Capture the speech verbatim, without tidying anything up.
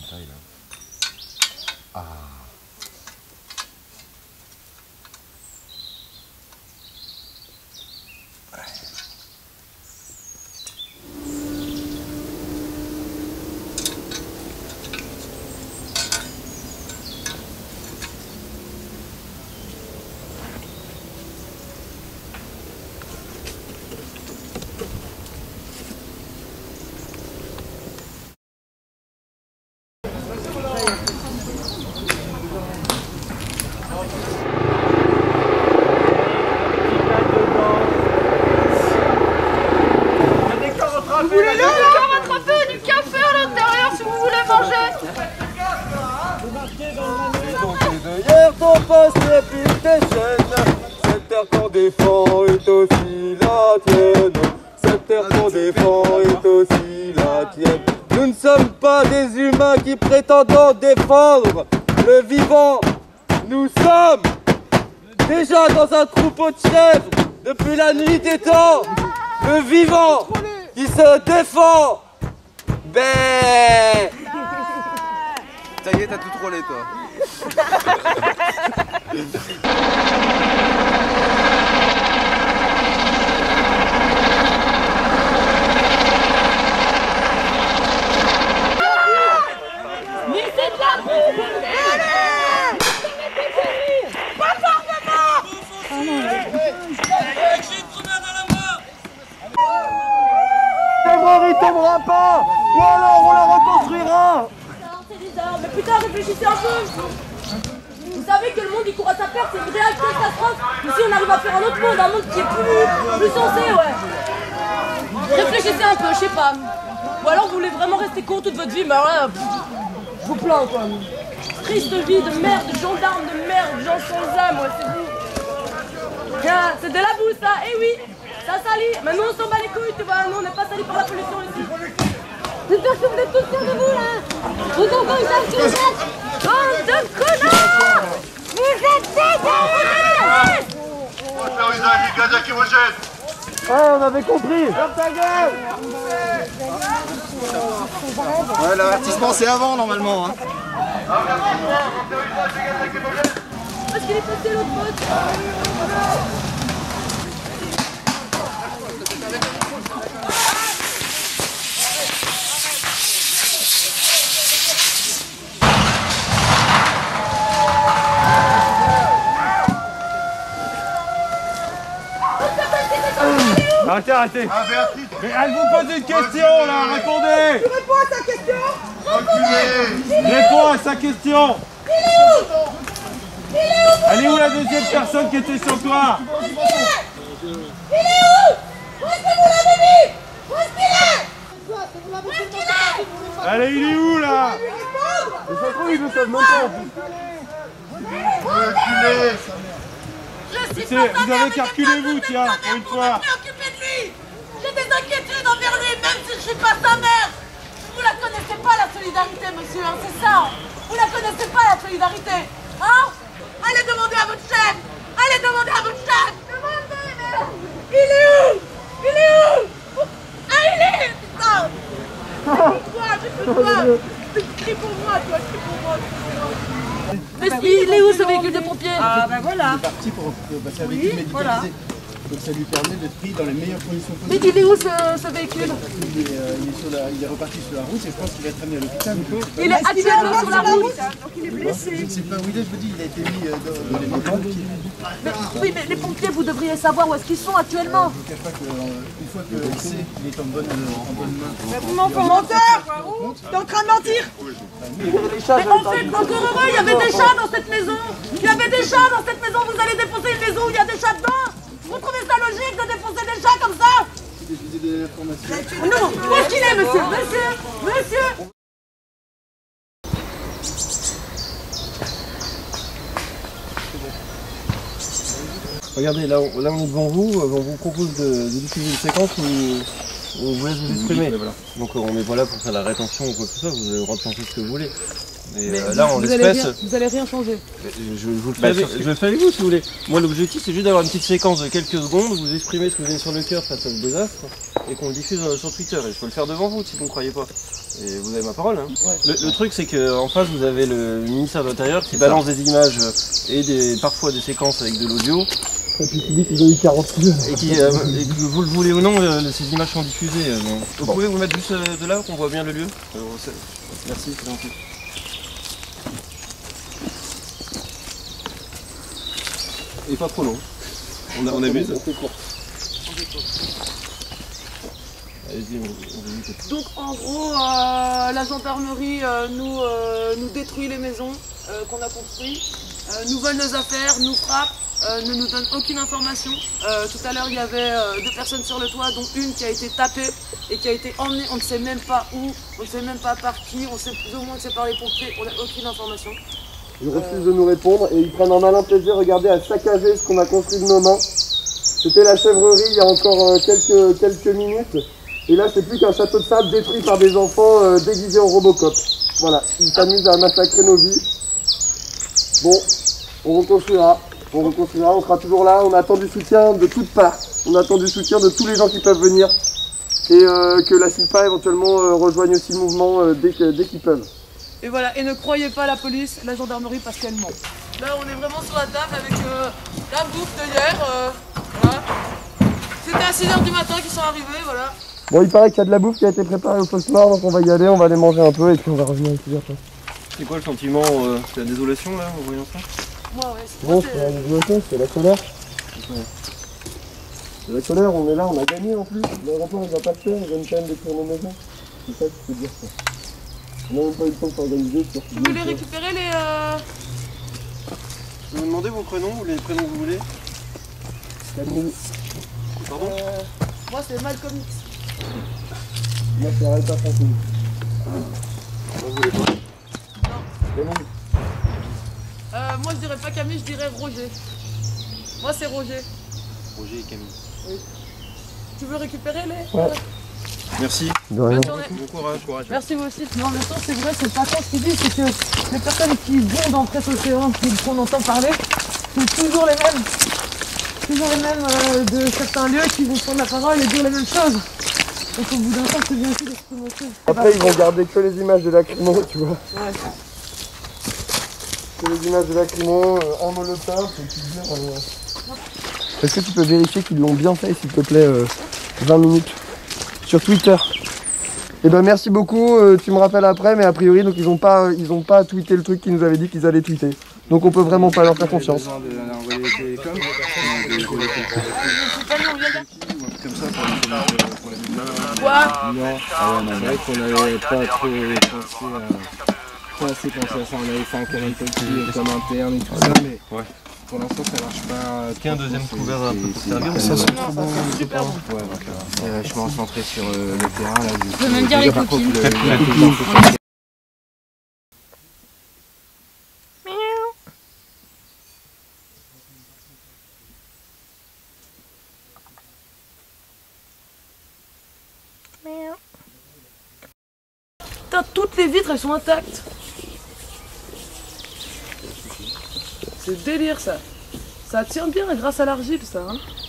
une taille là. Ah. Vous voulez le encore attraper du café à l'intérieur si vous voulez manger. Hier ton poste n'est plus tes chaînes. Cette terre qu'on défend est aussi la tienne. Cette terre qu'on défend est aussi la tienne. Nous ne sommes pas des humains qui prétendons défendre le vivant. Nous sommes déjà dans un troupeau de chèvres depuis la nuit des temps. Le vivant qui se défend. Ben. Ça y est, t'as tout trollé toi. Mais c'est de la boue. Allez. Pas fortement. Il tombera pas, ou alors on la reconstruira. C'est bizarre, mais putain réfléchissez un peu. Vous savez que le monde il court à sa perte, c'est une réelle catastrophe. Ici on arrive à faire un autre monde, un monde qui est plus, plus sensé, ouais. Réfléchissez un peu, je sais pas. Ou alors vous voulez vraiment rester con toute votre vie, mais alors là, pff, je vous plains quoi. Triste vie de merde, de gendarmes de merde, gens sans âme, ouais, c'est vous. Tiens, c'est de la boue ça, eh oui. Ça salit, mais nous on s'en bat les couilles, tu vois, nous on n'est pas salis par la pollution ici. J'espère que vous êtes tous fiers de vous là. Vos enfants ils savent ce que vous êtes. Bande de connards. Vous êtes dégueulasses. On va faire usage du gaz lacrymogène. Ouais, on avait compris. Ferme ta gueule. Ouais, l'avertissement c'est avant normalement. Hein. Parce qu'il est passé l'autre pote. Arrêtez, arrêtez. Mais elle vous pose une question là, répondez. Tu réponds à sa question. Réponds à sa question. Il est où? Il est où? Elle est où la deuxième personne qui était sur toi? Où est-ce qu'il est? Il est où? Où est-ce que vous l'avez mis? Où est-ce qu'il est? Où est-ce qu'il est? Allez, il est où là? Répondre. Ça se trouve, ils ne savent même pas. Je suis C'est- pas vous sa mère, avez mais calculé, quelqu'un vous, d'autre tiens, est sa pour mère une pour fois. me préoccuper de lui. J'ai des inquiétudes envers lui, même si je suis pas sa mère. Vous la connaissez pas la solidarité, monsieur, hein, c'est ça. Vous la connaissez pas la solidarité, hein? Allez demander à votre chef. Allez demander à votre chef. Demandez, merde. Il est où? Il est où? Ah, il est, putain. C'est pour toi, c'est pour toi. Crie pour moi, toi, crie pour moi, crie pour moi. Mais il est où ce véhicule de pompiers? Ah ben voilà. C'est parti pour passer avec Oui, lui médicalisé. voilà. Donc ça lui permet d'être pris dans les meilleures conditions Mais possibles. il est où ce, ce véhicule? Il est, euh, il, est sur la, il est reparti sur la route et je pense qu'il va être amené à l'hôpital. Il est actuellement sur la route. Donc il est blessé. Je ne sais pas où il est, je vous dis, il a été mis euh, dans, dans les pompiers. Mais, oui, mais les pompiers, vous devriez savoir où est-ce qu'ils sont actuellement. Je ne vous cache pas qu'une fois qu'il sait qu'il est en bonne, en bonne main. Vous m'en menteur. T'es en train de mentir. Mais on fait encore heureux, il y avait des chats dans cette maison. Il y avait des chats dans cette maison, vous allez défoncer une maison où il y a des chats dedans. Vous trouvez ça logique de défoncer des chats comme ça? Je vous ai des informations. Non, où est-ce qu'il est, monsieur? Monsieur, monsieur. Regardez, là on, là on est devant vous, on vous propose de, de diffuser une séquence où on vous laisse vous exprimer. Donc on n'est pas là pour faire la rétention ou quoi que ce soit, vous avez le droit de penser ce que vous voulez. Et Mais euh, vous, là, en vous allez l'espèce, rien, vous allez rien changer. je, je vous le fais Bah, avec, sur- je le fais avec vous si vous voulez. Moi, l'objectif, c'est juste d'avoir une petite séquence de quelques secondes, vous exprimez ce que vous avez sur le cœur face à ce désastre, et qu'on le diffuse euh, sur Twitter. Et je peux le faire devant vous si vous ne croyez pas. Et vous avez ma parole. Hein. Ouais. Le, le truc, c'est qu'en face, vous avez le ministère de l'Intérieur qui balance des images euh, et des, parfois des séquences avec de l'audio. Et puis tu dis qu'ils ont eu quarante kilos. Et, qui, euh, et que vous le voulez ou non, euh, ces images sont diffusées. euh, bon. Vous Bon. pouvez vous mettre juste euh, de là, qu'on voit bien le lieu euh, c'est- Merci, c'est gentil. Et pas trop long. On, a, on abuse. Allez-y, on, on vous écoute. Donc en gros, euh, la gendarmerie euh, nous, euh, nous détruit les maisons euh, qu'on a construites, euh, nous vole nos affaires, nous frappe, euh, ne nous donne aucune information. Euh, tout à l'heure, il y avait euh, deux personnes sur le toit, dont une qui a été tapée et qui a été emmenée, on ne sait même pas où, on ne sait même pas par qui, on sait plus ou moins que c'est par les pompiers, on n'a aucune information. Ils refusent de nous répondre et ils prennent un malin plaisir, regardez, à saccager ce qu'on a construit de nos mains. C'était la chèvrerie il y a encore euh, quelques, quelques minutes. Et là, c'est plus qu'un château de sable détruit par des enfants euh, déguisés en Robocop. Voilà, ils s'amusent à massacrer nos vies. Bon, on reconstruira, on reconstruira, on sera toujours là. On attend du soutien de toutes parts. On attend du soutien de tous les gens qui peuvent venir. Et euh, que la SIPA éventuellement euh, rejoigne aussi le mouvement euh, dès que- dès qu'ils peuvent. Et voilà, et ne croyez pas la police, la gendarmerie parce qu'elle ment. Là, on est vraiment sur la table avec euh, la bouffe de hier. Euh, voilà. C'était à six heures du matin qu'ils sont arrivés, voilà. Bon, il paraît qu'il y a de la bouffe qui a été préparée au poste nord, donc on va y aller, on va aller manger un peu et puis on va revenir ici après. C'est quoi le sentiment euh, C'est la désolation là, en voyant ça? Moi, ouais, c'est Bon, moi, c'est c'est- la désolation, c'est la colère. C'est la colère, on est là, on a gagné en plus. L'aéroport il va pas se faire, on gagne quand même détruire nos maisons. C'est ça que je peux dire ça. On n'a même pas eu le temps de s'organiser. sur- Vous voulez récupérer les... Euh... Je vais vous demander vos prénoms ou les prénoms que vous voulez. Camille, Pardon euh, Moi, c'est Malcolm X. moi c'est Aretha Franklin. Vous voulez pas? Camille, Euh, moi, je dirais pas Camille, je dirais Roger. Moi, c'est Roger. Roger et Camille. Tu veux récupérer les... Ouais. Merci. de rien. Bonne journée. Bon courage. Bon courage. Merci vous aussi. Non, en même temps, c'est vrai, c'est pas ça ce qu'il dit, c'est que les personnes qui vont dans Presse Océan, qu'on entend parler, sont toujours les mêmes. Toujours les mêmes euh, de certains lieux qui vont prendre la parole et dire les mêmes choses. Donc au bout d'un temps, c'est bien aussi d'exprimer aussi. Après, ils vont garder que les images de lacrymo, tu vois. Ouais. Que les images de lacrymo euh, en molotov et puis dire. euh, Est-ce que tu peux vérifier qu'ils l'ont bien fait, s'il te plaît, euh, vingt minutes sur Twitter? Eh ben merci beaucoup, euh, tu me rappelles après, mais a priori donc ils ont pas ils ont pas tweeté le truc qu'ils nous avaient dit qu'ils allaient tweeter. Donc on peut vraiment pas leur faire confiance. C'est pas nous, on vient de... Quoi? Non, ah ouais, non, c'est vrai qu'on n'avait pas trop pensé à... Pas assez pensé à ça, on avait fait encore un petit comme interne et tout ça, mais Ouais. pour l'instant ça marche pas. Est-ce qu'il y a un deuxième C'est- couvert un peu pour c'est- servir ou c'est- ça c'est- Non, ça c'est super bon. Ouais, donc euh, c'est vachement centré sur euh, le terrain là. Du peux même dire les par contre, cookies. le- le- le- Putain, toutes les vitres, elles sont intactes. C'est délire ça. Ça tient bien grâce à l'argile ça. Hein.